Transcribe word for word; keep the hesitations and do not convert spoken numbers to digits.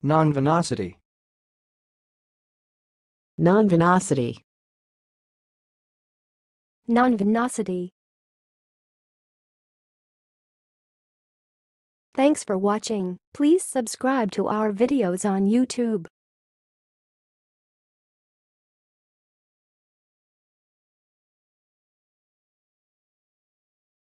nonvinosity, nonvinosity, nonvinosity. Thanks for watching. Please subscribe to our videos on YouTube.